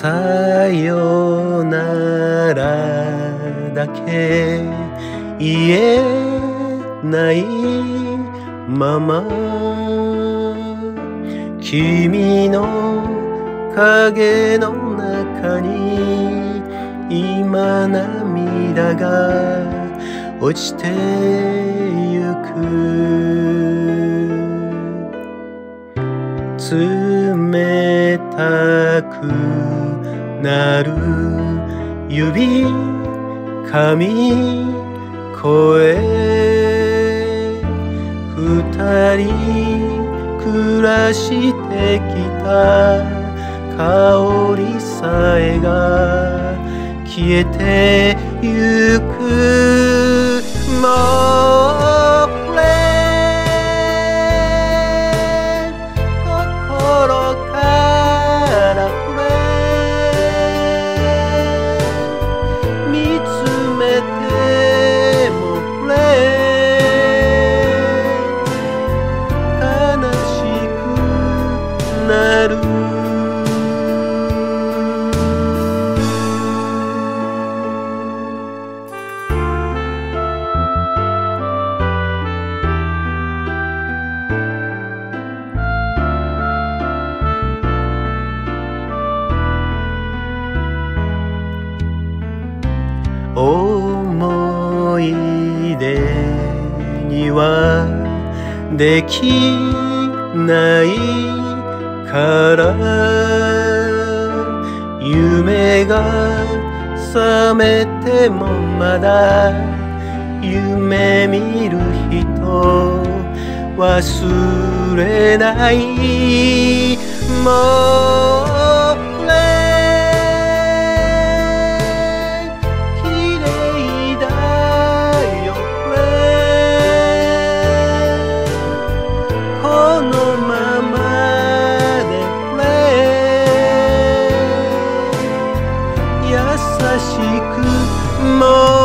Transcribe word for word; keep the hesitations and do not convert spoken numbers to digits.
さよならだけ言えないまま君の影の中に今涙が落ちてゆく冷たくなる指髪声二人暮らしてきた香りさえが消えてゆくもうね心から触れ見つめても触れ悲しくなる思い出にはできないから夢が覚めてもまだ夢見る人忘れないもう優しくも